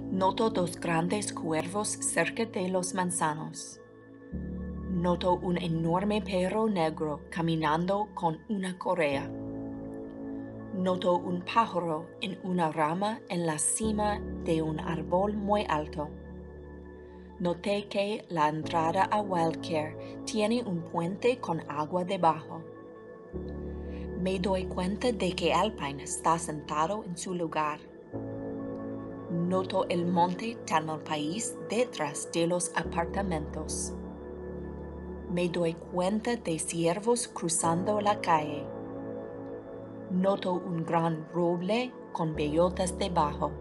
Noto dos grandes cuervos cerca de los manzanos. Noto un enorme perro negro caminando con una correa. Noto un pájaro en una rama en la cima de un árbol muy alto. Noté que la entrada a Wildcare tiene un puente con agua debajo. Me doy cuenta de que Alpine está sentado en su lugar. Noto el monte Tamalpais detrás de los apartamentos. Me doy cuenta de ciervos cruzando la calle. Noto un gran roble con bellotas debajo.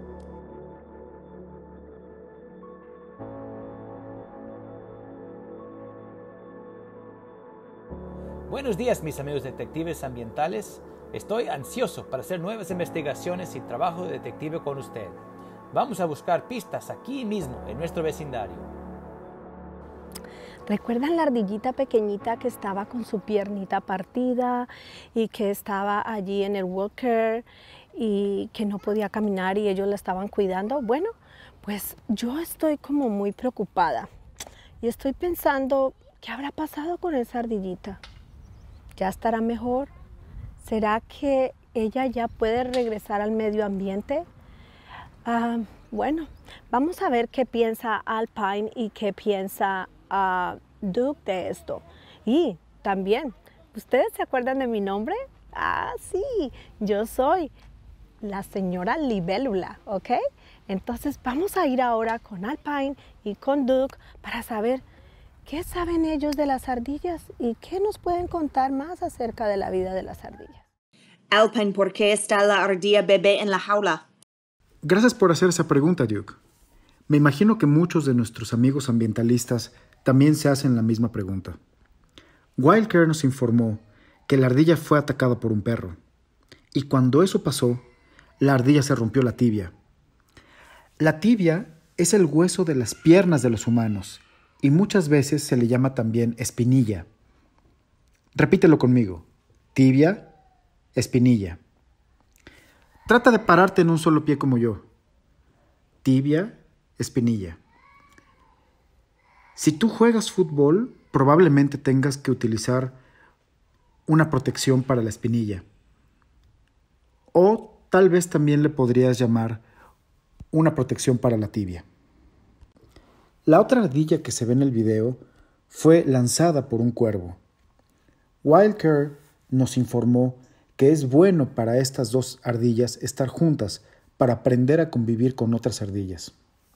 Buenos días, mis amigos detectives ambientales. Estoy ansioso para hacer nuevas investigaciones y trabajo de detective con usted. Vamos a buscar pistas aquí mismo, en nuestro vecindario. ¿Recuerdan la ardillita pequeñita que estaba con su piernita partida y que estaba allí en el walker y que no podía caminar y ellos la estaban cuidando? Bueno, pues yo estoy como muy preocupada y estoy pensando, ¿qué habrá pasado con esa ardillita? ¿Ya estará mejor? ¿Será que ella ya puede regresar al medio ambiente? Bueno, vamos a ver qué piensa Alpine y qué piensa Duke de esto. Y también, ¿ustedes se acuerdan de mi nombre? Sí, yo soy la señora Libélula, ¿ok? Entonces vamos a ir ahora con Alpine y con Duke para saber qué saben ellos de las ardillas y qué nos pueden contar más acerca de la vida de las ardillas. Alpine, ¿por qué está la ardilla bebé en la jaula? Gracias por hacer esa pregunta, Duke. Me imagino que muchos de nuestros amigos ambientalistas también se hacen la misma pregunta. Wildcare nos informó que la ardilla fue atacada por un perro. Y cuando eso pasó, la ardilla se rompió la tibia. La tibia es el hueso de las piernas de los humanos y muchas veces se le llama también espinilla. Repítelo conmigo. Tibia, espinilla. Trata de pararte en un solo pie como yo. Tibia, espinilla. Si tú juegas fútbol, probablemente tengas que utilizar una protección para la espinilla. O tal vez también le podrías llamar una protección para la tibia. La otra ardilla que se ve en el video fue lanzada por un cuervo. Wildcare nos informó que es bueno para estas dos ardillas estar juntas para aprender a convivir con otras ardillas.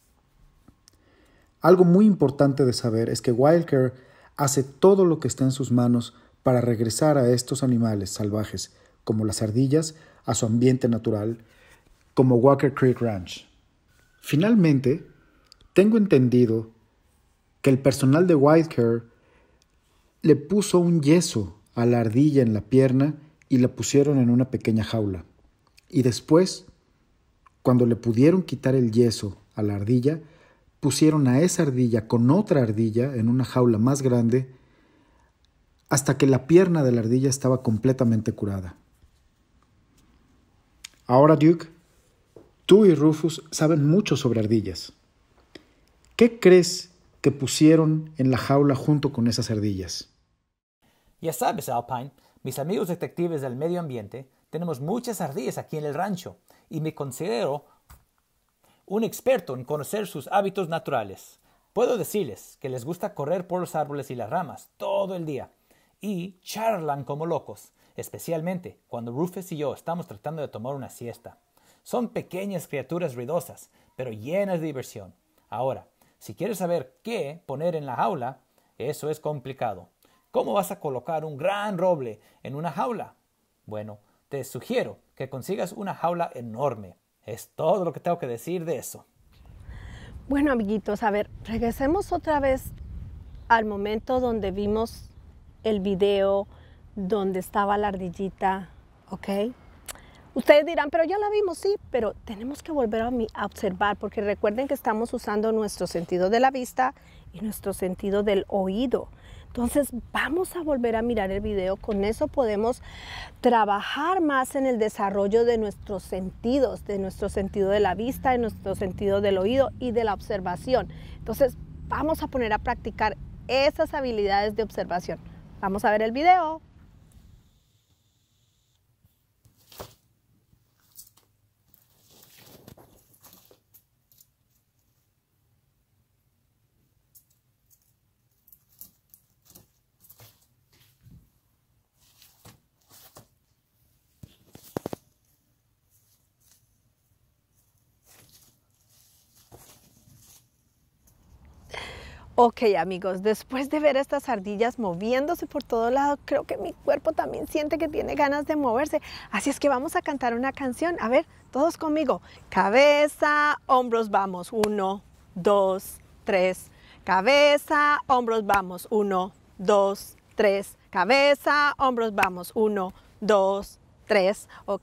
Algo muy importante de saber es que Wildcare hace todo lo que está en sus manos para regresar a estos animales salvajes, como las ardillas, a su ambiente natural, como Walker Creek Ranch. Finalmente, tengo entendido que el personal de Wildcare le puso un yeso a la ardilla en la pierna y la pusieron en una pequeña jaula. Y después, cuando le pudieron quitar el yeso a la ardilla, pusieron a esa ardilla con otra ardilla en una jaula más grande hasta que la pierna de la ardilla estaba completamente curada. Ahora, Duke, tú y Rufus saben mucho sobre ardillas. ¿Qué crees que pusieron en la jaula junto con esas ardillas? Ya sabes, Alpine, mis amigos detectives del medio ambiente, tenemos muchas ardillas aquí en el rancho y me considero un experto en conocer sus hábitos naturales. Puedo decirles que les gusta correr por los árboles y las ramas todo el día y charlan como locos, especialmente cuando Rufus y yo estamos tratando de tomar una siesta. Son pequeñas criaturas ruidosas, pero llenas de diversión. Ahora, si quieres saber qué poner en la jaula, eso es complicado. ¿Cómo vas a colocar un gran roble en una jaula? Bueno, te sugiero que consigas una jaula enorme. Es todo lo que tengo que decir de eso. Bueno, amiguitos, a ver, regresemos otra vez al momento donde vimos el video donde estaba la ardillita, ¿ok? Ustedes dirán, pero ya la vimos, sí, pero tenemos que volver a observar porque recuerden que estamos usando nuestro sentido de la vista y nuestro sentido del oído. Entonces vamos a volver a mirar el video. Con eso podemos trabajar más en el desarrollo de nuestros sentidos, de nuestro sentido de la vista, de nuestro sentido del oído y de la observación. Entonces vamos a poner a practicar esas habilidades de observación. Vamos a ver el video. Ok, amigos, después de ver estas ardillas moviéndose por todos lados, creo que mi cuerpo también siente que tiene ganas de moverse. Así es que vamos a cantar una canción. A ver, todos conmigo. Cabeza, hombros, vamos. 1, 2, 3. Cabeza, hombros, vamos. 1, 2, 3. Cabeza, hombros, vamos. 1, 2, 3. Ok.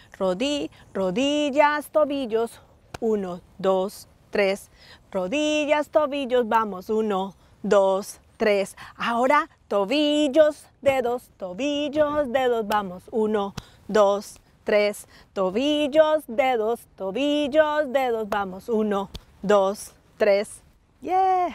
Rodillas, tobillos. 1, 2, 3. Rodillas, tobillos, vamos. 1, 2, 3. Ahora tobillos, dedos, vamos. 1, 2, 3. Tobillos, dedos, vamos. 1, 2, 3. ¡Yeah!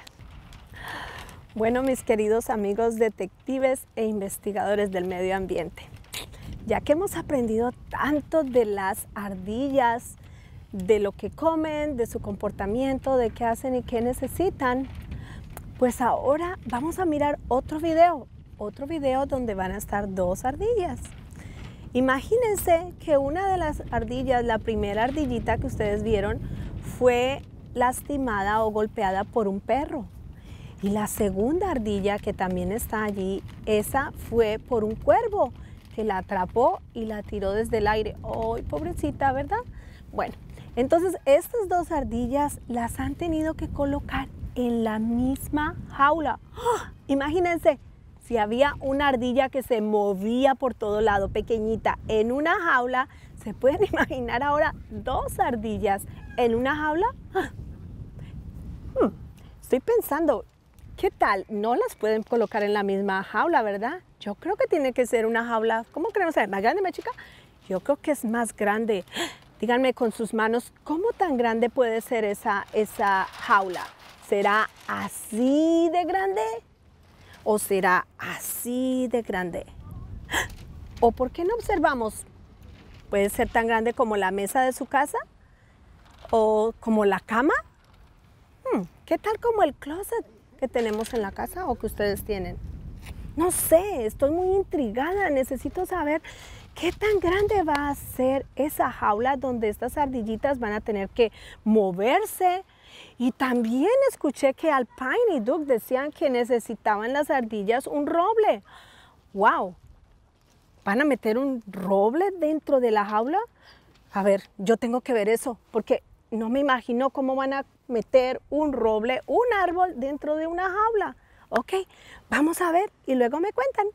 Bueno, mis queridos amigos detectives e investigadores del medio ambiente, ya que hemos aprendido tanto de las ardillas, de lo que comen, de su comportamiento, de qué hacen y qué necesitan, pues ahora vamos a mirar otro video donde van a estar dos ardillas. Imagínense que una de las ardillas, la primera ardillita que ustedes vieron, fue lastimada o golpeada por un perro. Y la segunda ardilla que también está allí, esa fue por un cuervo que la atrapó y la tiró desde el aire. ¡Ay, pobrecita!, ¿verdad? Bueno, entonces estas dos ardillas las han tenido que colocar en la misma jaula. ¡Oh! Imagínense, si había una ardilla que se movía por todo lado, pequeñita, en una jaula, ¿se pueden imaginar ahora dos ardillas en una jaula? Estoy pensando, ¿qué tal? No las pueden colocar en la misma jaula, ¿verdad? Yo creo que tiene que ser una jaula, ¿cómo queremos saber? ¿Más grande, más chica? Yo creo que es más grande. Díganme con sus manos, ¿cómo tan grande puede ser esa jaula? ¿Será así de grande? ¿O será así de grande? ¿O por qué no observamos? ¿Puede ser tan grande como la mesa de su casa? ¿O como la cama? ¿Qué tal como el closet que tenemos en la casa o que ustedes tienen? No sé, estoy muy intrigada, necesito saber qué tan grande va a ser esa jaula donde estas ardillitas van a tener que moverse. Y también escuché que Alpine y Doug decían que necesitaban las ardillas un roble. ¡Wow! ¿Van a meter un roble dentro de la jaula? A ver, yo tengo que ver eso, porque no me imagino cómo van a meter un roble, un árbol dentro de una jaula. Ok, vamos a ver y luego me cuentan.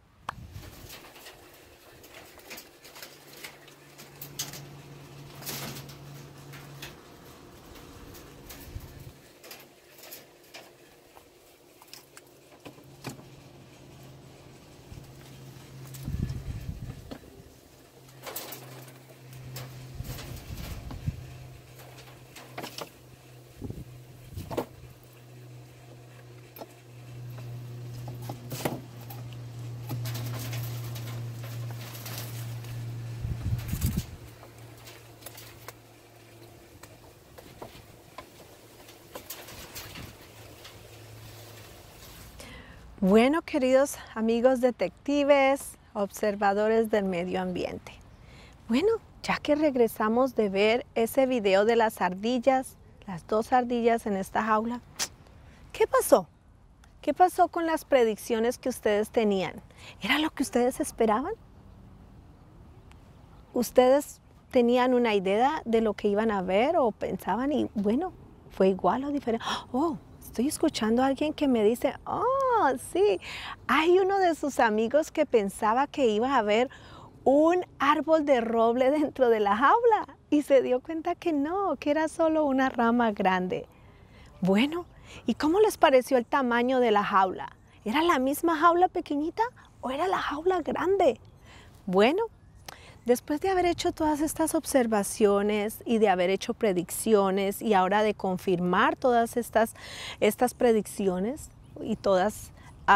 Bueno, queridos amigos detectives, observadores del medio ambiente. Bueno, ya que regresamos de ver ese video de las ardillas, las dos ardillas en esta jaula, ¿qué pasó? ¿Qué pasó con las predicciones que ustedes tenían? ¿Era lo que ustedes esperaban? ¿Ustedes tenían una idea de lo que iban a ver o pensaban y bueno, fue igual o diferente? Oh, estoy escuchando a alguien que me dice, oh, sí, hay uno de sus amigos que pensaba que iba a haber un árbol de roble dentro de la jaula y se dio cuenta que no, que era solo una rama grande. Bueno, ¿y cómo les pareció el tamaño de la jaula? ¿Era la misma jaula pequeñita o era la jaula grande? Bueno, después de haber hecho todas estas observaciones y de haber hecho predicciones y ahora de confirmar todas estas predicciones y todas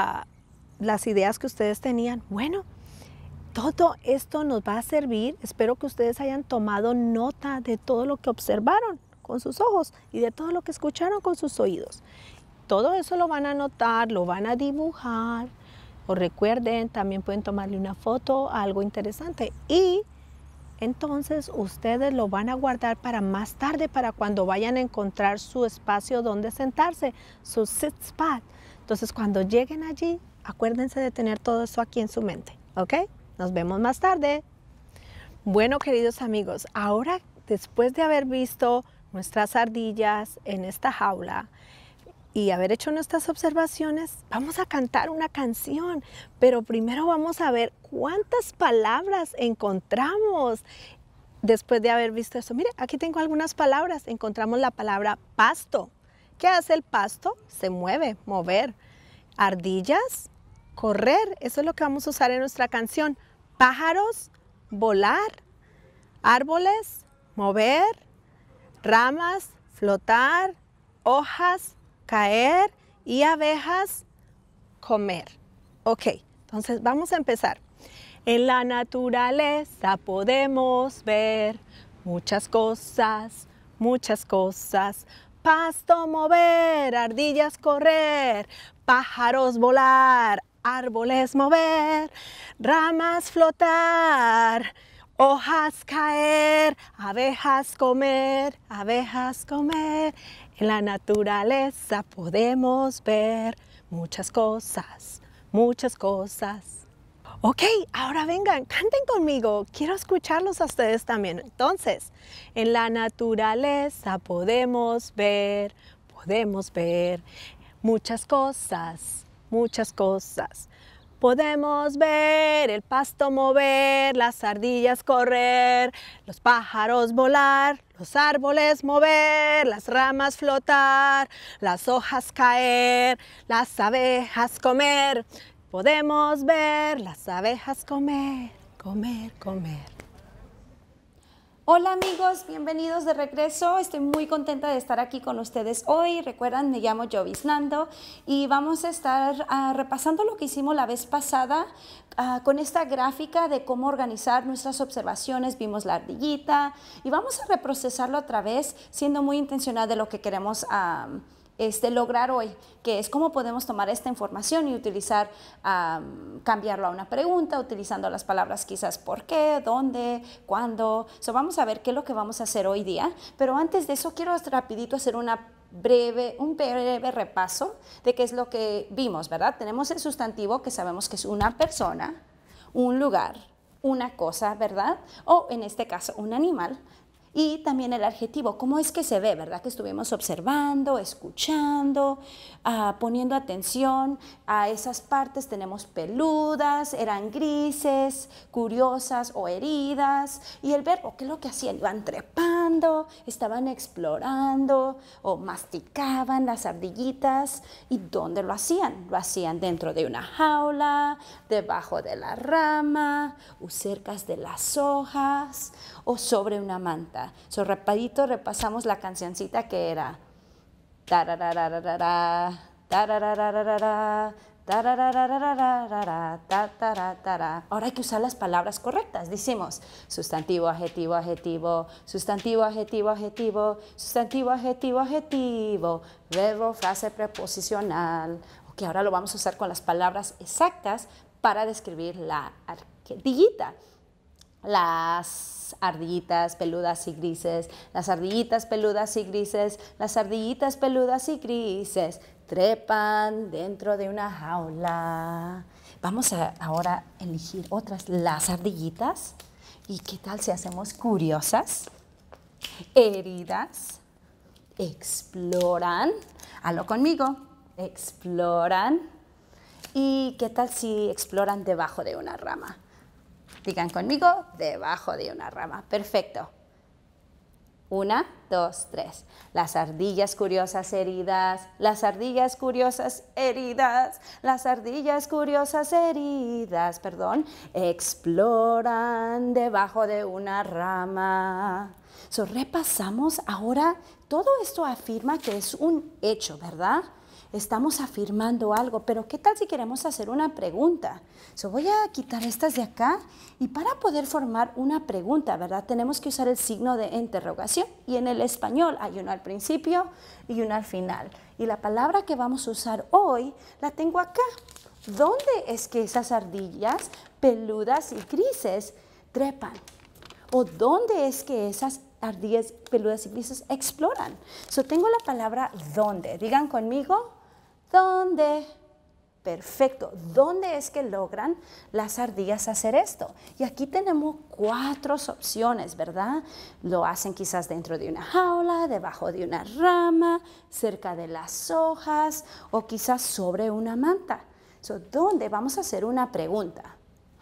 las ideas que ustedes tenían, bueno, todo esto nos va a servir. Espero que ustedes hayan tomado nota de todo lo que observaron con sus ojos y de todo lo que escucharon con sus oídos. Todo eso lo van a anotar, lo van a dibujar. O recuerden, también pueden tomarle una foto a algo interesante. Y entonces ustedes lo van a guardar para más tarde, para cuando vayan a encontrar su espacio donde sentarse, su sit spot. Entonces cuando lleguen allí, acuérdense de tener todo eso aquí en su mente, ¿ok? Nos vemos más tarde. Bueno, queridos amigos, ahora después de haber visto nuestras ardillas en esta jaula y haber hecho nuestras observaciones, vamos a cantar una canción, pero primero vamos a ver cuántas palabras encontramos después de haber visto eso. Mire, aquí tengo algunas palabras. Encontramos la palabra pasto. ¿Qué hace el pasto? Se mueve, mover. Ardillas, correr. Eso es lo que vamos a usar en nuestra canción. Pájaros, volar. Árboles, mover. Ramas, flotar. Hojas, caer. Y abejas, comer. Ok, entonces vamos a empezar. En la naturaleza podemos ver muchas cosas, muchas cosas. Pasto mover, ardillas correr, pájaros volar, árboles mover, ramas flotar, hojas caer, abejas comer, abejas comer. En la naturaleza podemos ver muchas cosas, muchas cosas. Ok, ahora vengan, canten conmigo. Quiero escucharlos a ustedes también. Entonces, en la naturaleza podemos ver muchas cosas, muchas cosas. Podemos ver el pasto mover, las ardillas correr, los pájaros volar, los árboles mover, las ramas flotar, las hojas caer, las abejas comer. Podemos ver las abejas comer, comer, comer. Hola amigos, bienvenidos de regreso. Estoy muy contenta de estar aquí con ustedes hoy. Recuerdan, me llamo Jovis Nando y vamos a estar repasando lo que hicimos la vez pasada con esta gráfica de cómo organizar nuestras observaciones. Vimos la ardillita y vamos a reprocesarlo otra vez, siendo muy intencional de lo que queremos lograr hoy, que es cómo podemos tomar esta información y utilizar, cambiarlo a una pregunta, utilizando las palabras quizás por qué, dónde, cuándo. Vamos a ver qué es lo que vamos a hacer hoy día, pero antes de eso quiero rapidito hacer un breve repaso de qué es lo que vimos, ¿verdad? Tenemos el sustantivo que sabemos que es una persona, un lugar, una cosa, ¿verdad? O en este caso un animal. Y también el adjetivo, cómo es que se ve, ¿verdad? Que estuvimos observando, escuchando, poniendo atención a esas partes. Tenemos peludas, eran grises, curiosas o heridas. Y el verbo, ¿qué es lo que hacían? Iban trepando, estaban explorando o masticaban las ardillitas. ¿Y dónde lo hacían? Lo hacían dentro de una jaula, debajo de la rama, o cerca de las hojas o sobre una manta. Rapidito repasamos la cancioncita que era ahora hay que usar las palabras correctas. Decimos sustantivo, adjetivo, adjetivo, sustantivo, adjetivo, adjetivo, sustantivo, adjetivo, adjetivo, verbo, frase preposicional. Ok, ahora lo vamos a usar con las palabras exactas para describir la ardillita. Las ardillitas peludas y grises, las ardillitas peludas y grises, las ardillitas peludas y grises trepan dentro de una jaula. Vamos a ahora elegir otras, las ardillitas. ¿Y qué tal si hacemos curiosas, heridas, exploran? Hazlo conmigo, exploran. ¿Y qué tal si exploran debajo de una rama? Digan conmigo, debajo de una rama. Perfecto. 1, 2, 3. Las ardillas curiosas heridas, las ardillas curiosas heridas, las ardillas curiosas heridas, perdón, exploran debajo de una rama. So, repasamos ahora, todo esto afirma que es un hecho, ¿verdad? Estamos afirmando algo, pero ¿qué tal si queremos hacer una pregunta? So, voy a quitar estas de acá y para poder formar una pregunta, ¿verdad? Tenemos que usar el signo de interrogación y en el español hay uno al principio y uno al final. Y la palabra que vamos a usar hoy la tengo acá. ¿Dónde es que esas ardillas peludas y grises trepan? ¿O dónde es que esas ardillas peludas y grises exploran? So, tengo la palabra ¿dónde? Digan conmigo, ¿dónde? Perfecto. ¿Dónde es que logran las ardillas hacer esto? Y aquí tenemos 4 opciones, ¿verdad? Lo hacen quizás dentro de una jaula, debajo de una rama, cerca de las hojas o quizás sobre una manta. So, ¿dónde? Vamos a hacer una pregunta.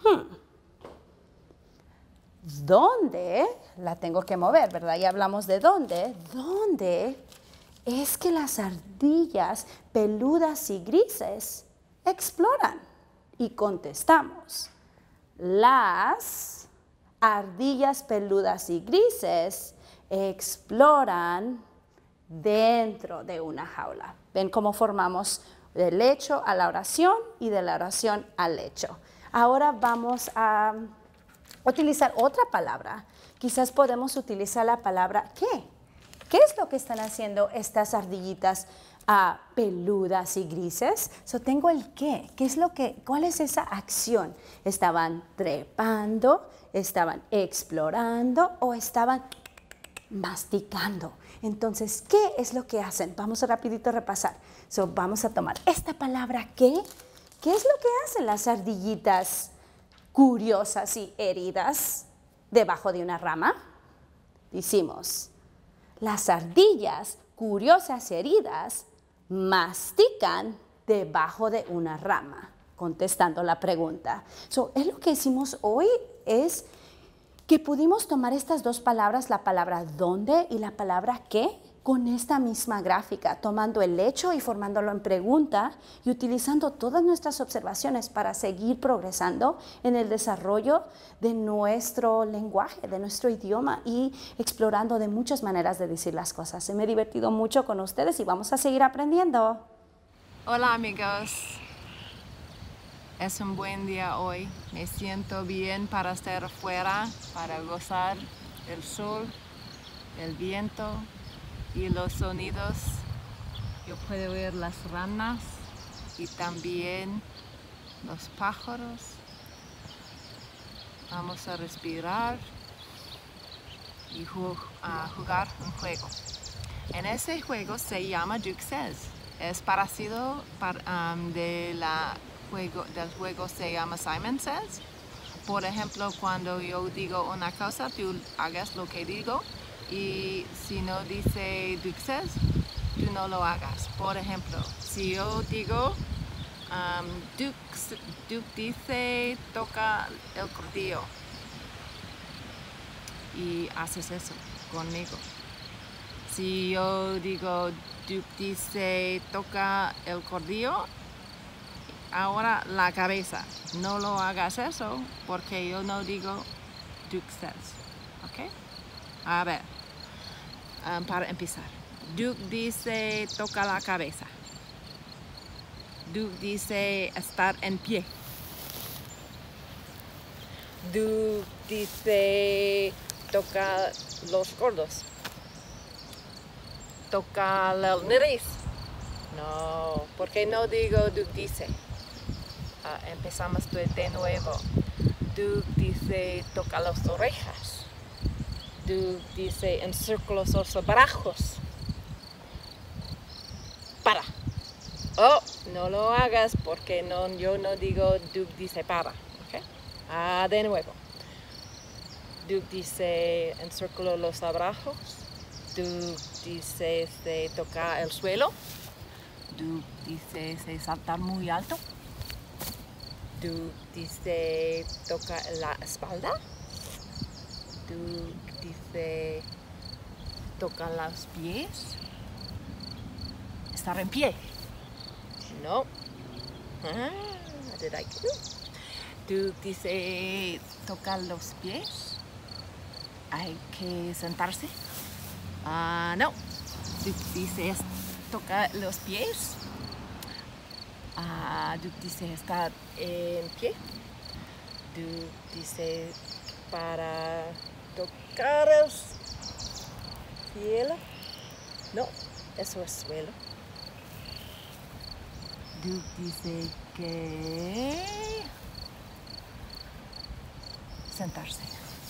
¿Dónde? La tengo que mover, ¿verdad? Ya hablamos de dónde. ¿Dónde es que las ardillas peludas y grises exploran? Y contestamos, las ardillas peludas y grises exploran dentro de una jaula. ¿Ven cómo formamos del hecho a la oración y de la oración al hecho? Ahora vamos a utilizar otra palabra. Quizás podemos utilizar la palabra ¿qué? ¿Qué es lo que están haciendo estas ardillitas peludas y grises? So, tengo el qué. ¿Cuál es esa acción? ¿Estaban trepando? ¿Estaban explorando? ¿O estaban masticando? Entonces, ¿qué es lo que hacen? Vamos a rapidito repasar. So, vamos a tomar esta palabra ¿qué? ¿Qué es lo que hacen las ardillitas curiosas y heridas debajo de una rama? Decimos, las ardillas curiosas y heridas mastican debajo de una rama, contestando la pregunta. So, es lo que hicimos hoy es que pudimos tomar estas 2 palabras, la palabra dónde y la palabra qué, con esta misma gráfica, tomando el hecho y formándolo en pregunta y utilizando todas nuestras observaciones para seguir progresando en el desarrollo de nuestro lenguaje, de nuestro idioma y explorando de muchas maneras de decir las cosas. Me he divertido mucho con ustedes y vamos a seguir aprendiendo. Hola amigos, es un buen día hoy. Me siento bien para estar afuera, para gozar del sol, del viento y los sonidos. Yo puedo ver las ranas y también los pájaros. Vamos a respirar y jugar un juego. En ese juego se llama Duke Says. Es parecido del juego se llama Simon Says. Por ejemplo, cuando yo digo una cosa, tú hagas lo que digo. Y si no dice Duke Says, tú no lo hagas. Por ejemplo, si yo digo Duke dice toca el cordillo y haces eso conmigo. Si yo digo Duke dice toca el cordillo, ahora la cabeza. No lo hagas eso porque yo no digo Duke Says. ¿Ok? A ver. Para empezar, Duke dice toca la cabeza. Duke dice estar en pie. Duke dice toca los codos. Toca la nariz. No, porque no digo Duke dice. Empezamos de nuevo. Duke dice toca las orejas. Duke dice encircula los brazos. Para. Oh, no lo hagas porque yo no digo Duke dice para. ¿Okay? De nuevo. Duke dice encircula los brazos. Duke dice se toca el suelo. Duke dice se saltar muy alto. Duke dice toca la espalda. Duke dice toca los pies. Estar en pie. No. Did I do? Tú dices tocar los pies. Hay que sentarse. No. Tú dices tocar los pies. Tú dices estar en pie. Tú dices para tocar el cielo. No, eso es suelo. Tú dices que sentarse.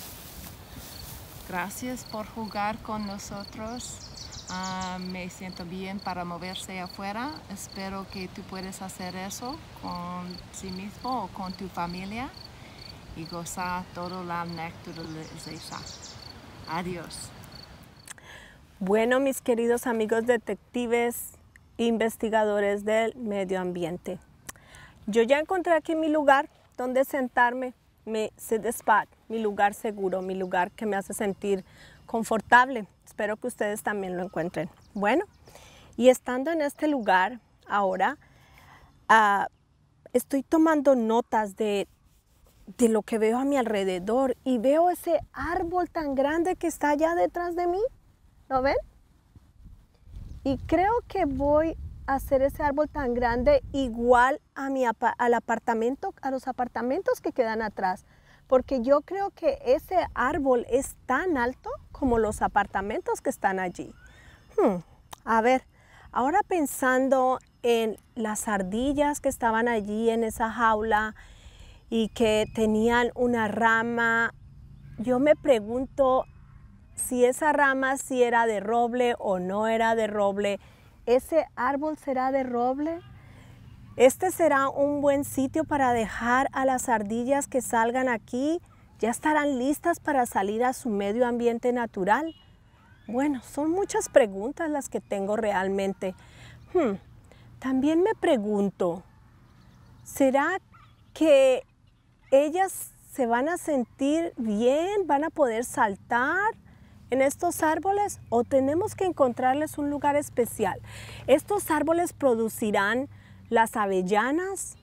Gracias por jugar con nosotros. Me siento bien para moverse afuera. Espero que tú puedas hacer eso con sí mismo o con tu familia y gozar toda la naturaleza. Adiós. Bueno, mis queridos amigos detectives, investigadores del medio ambiente. Yo ya encontré aquí mi lugar donde sentarme, mi sit spot, mi lugar seguro, mi lugar que me hace sentir confortable. Espero que ustedes también lo encuentren. Bueno, y estando en este lugar ahora, estoy tomando notas de lo que veo a mi alrededor y veo ese árbol tan grande que está allá detrás de mí. ¿Lo ven? Y creo que voy a hacer ese árbol tan grande igual al apartamento, a los apartamentos que quedan atrás. Porque yo creo que ese árbol es tan alto como los apartamentos que están allí. A ver, ahora pensando en las ardillas que estaban allí en esa jaula y que tenían una rama, yo me pregunto si esa rama sí era de roble o no era de roble. ¿Ese árbol será de roble? Este será un buen sitio para dejar a las ardillas que salgan aquí. ¿Ya estarán listas para salir a su medio ambiente natural? Bueno, son muchas preguntas las que tengo realmente. También me pregunto, ¿será que ellas se van a sentir bien? ¿Van a poder saltar en estos árboles? ¿O tenemos que encontrarles un lugar especial? ¿Estos árboles producirán las avellanas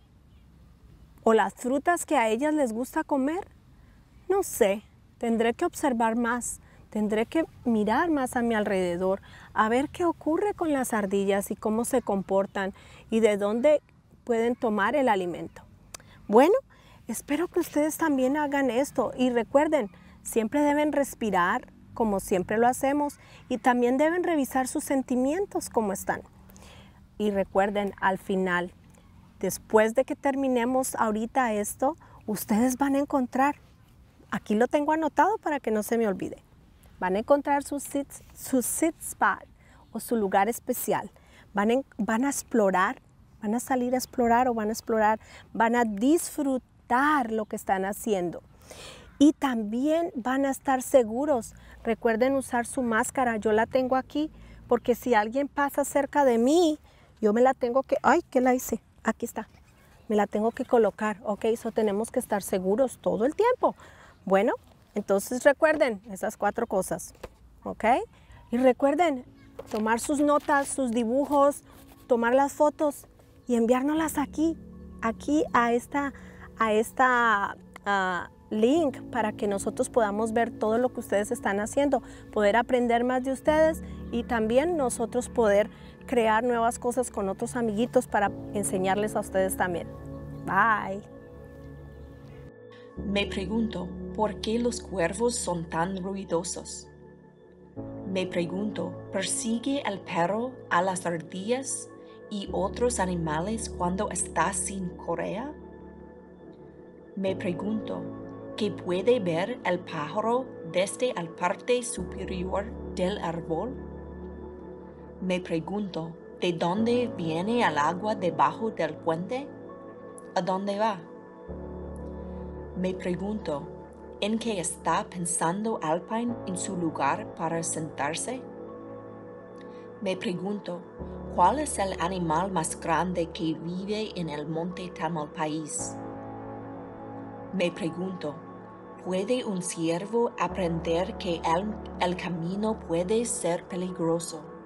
o las frutas que a ellas les gusta comer? No sé, tendré que observar más, tendré que mirar más a mi alrededor, a ver qué ocurre con las ardillas y cómo se comportan y de dónde pueden tomar el alimento. Bueno, espero que ustedes también hagan esto y recuerden, siempre deben respirar como siempre lo hacemos y también deben revisar sus sentimientos como están. Y recuerden, al final, después de que terminemos ahorita esto, ustedes van a encontrar, aquí lo tengo anotado para que no se me olvide, van a encontrar su sit spot o su lugar especial. Van a explorar, van a salir a explorar o van a explorar, van a disfrutar lo que están haciendo. Y también van a estar seguros. Recuerden usar su máscara, yo la tengo aquí, porque si alguien pasa cerca de mí, yo me la tengo que, ¡ay! ¿Qué la hice? Aquí está. Me la tengo que colocar, ¿ok? Eso tenemos que estar seguros todo el tiempo. Bueno, entonces recuerden esas 4 cosas, ¿ok? Y recuerden tomar sus notas, sus dibujos, tomar las fotos y enviárnoslas aquí a esta link para que nosotros podamos ver todo lo que ustedes están haciendo, poder aprender más de ustedes y también nosotros poder crear nuevas cosas con otros amiguitos para enseñarles a ustedes también. Bye. Me pregunto, ¿por qué los cuervos son tan ruidosos? Me pregunto, ¿persigue el perro a las ardillas y otros animales cuando está sin correa? Me pregunto, ¿qué puede ver el pájaro desde la parte superior del árbol? Me pregunto, ¿de dónde viene el agua debajo del puente? ¿A dónde va? Me pregunto, ¿en qué está pensando Alpine en su lugar para sentarse? Me pregunto, ¿cuál es el animal más grande que vive en el monte Tamalpais? Me pregunto, ¿Puede un siervo aprender que el camino puede ser peligroso?